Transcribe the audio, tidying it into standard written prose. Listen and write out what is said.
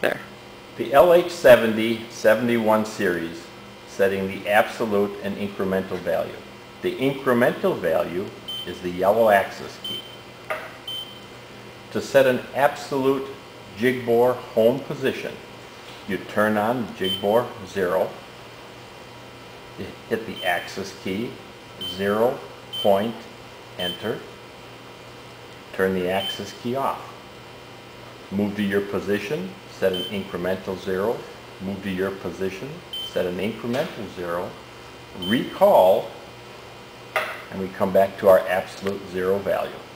There. The LH70 71 series, setting the absolute and incremental value. The incremental value is the yellow axis key. To set an absolute jig bore home position, you turn on the jig bore 0, you hit the axis key, 0, point, enter, turn the axis key off. Move to your position, set an incremental 0, move to your position, set an incremental 0, recall, and we come back to our absolute 0 value.